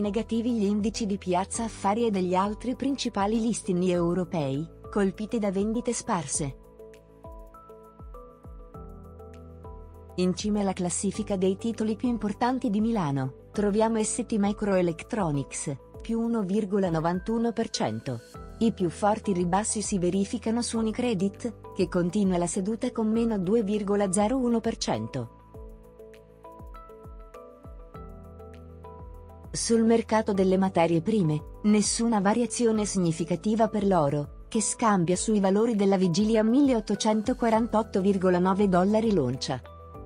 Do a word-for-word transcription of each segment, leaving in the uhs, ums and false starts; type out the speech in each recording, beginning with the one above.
negativi gli indici di Piazza Affari e degli altri principali listini europei, colpiti da vendite sparse. In cima alla classifica dei titoli più importanti di Milano, troviamo S T Microelectronics, più uno virgola novantuno per cento. I più forti ribassi si verificano su Unicredit, che continua la seduta con meno due virgola zero uno per cento. Sul mercato delle materie prime, nessuna variazione significativa per l'oro, che scambia sui valori della vigilia a milleottocentoquarantotto virgola nove dollari l'oncia.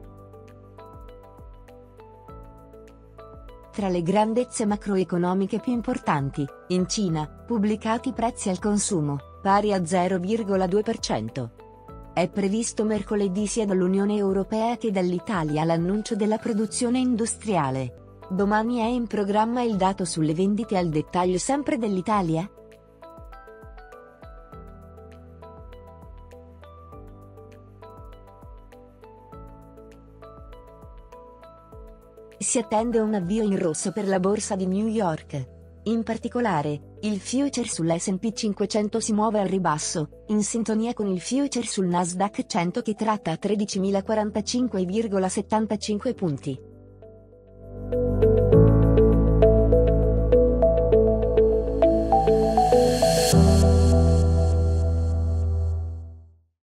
Tra le grandezze macroeconomiche più importanti, in Cina, pubblicati prezzi al consumo, pari a zero virgola due per cento. È previsto mercoledì sia dall'Unione Europea che dall'Italia l'annuncio della produzione industriale. Domani è in programma il dato sulle vendite al dettaglio sempre dell'Italia? Si attende un avvio in rosso per la borsa di New York. In particolare, il future sull'S and P cinquecento si muove al ribasso, in sintonia con il future sul Nasdaq cento che tratta a tredicimilaquarantacinque virgola settantacinque punti.